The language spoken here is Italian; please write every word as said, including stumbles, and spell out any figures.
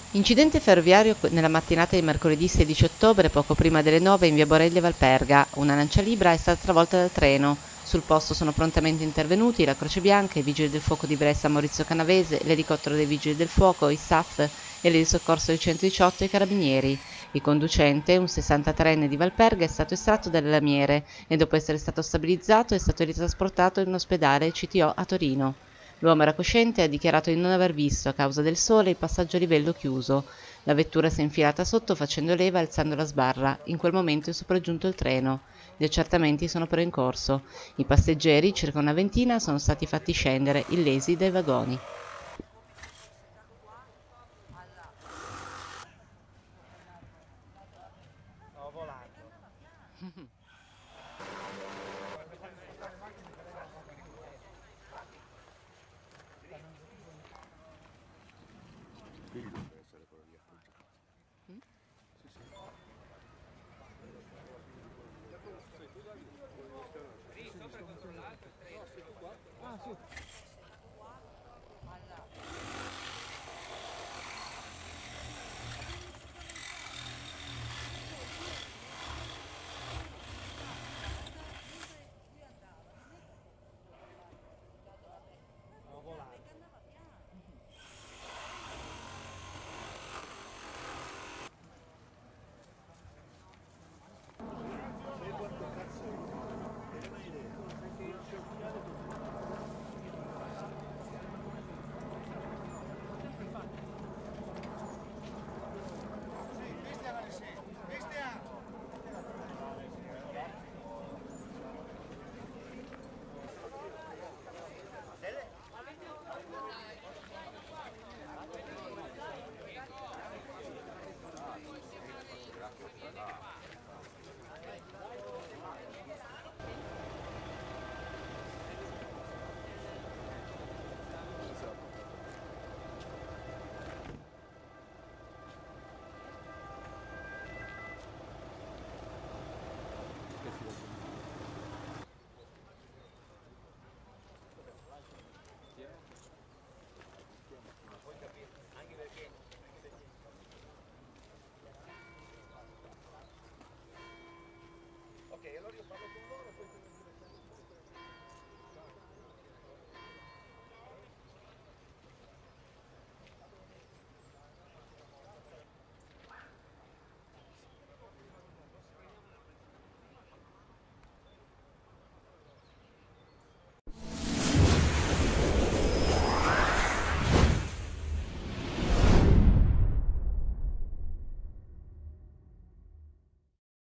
Incidente ferroviario nella mattinata di mercoledì sedici ottobre, poco prima delle nove, in via Borelli Valperga. Una lancialibra è stata travolta dal treno. Sul posto sono prontamente intervenuti la Croce Bianca, i Vigili del Fuoco di Brescia Maurizio Canavese, l'elicottero dei Vigili del Fuoco, i S A F e il soccorso dei centodiciotto e i Carabinieri. Il conducente, un sessantatreenne di Valperga, è stato estratto dalle lamiere e dopo essere stato stabilizzato è stato ritrasportato in ospedale C T O a Torino. L'uomo era cosciente e ha dichiarato di non aver visto, a causa del sole, il passaggio a livello chiuso. La vettura si è infilata sotto facendo leva e alzando la sbarra. In quel momento è sopraggiunto il treno. Gli accertamenti sono però in corso. I passeggeri, circa una ventina, sono stati fatti scendere, illesi, dai vagoni. Stavo volando. Quindi dovrebbe essere quello lì appoggiato. Mm? Sì, sì. Sei tu Davide? Sì, sì, sto mettendo... No, sei tu qua? Ah, sì.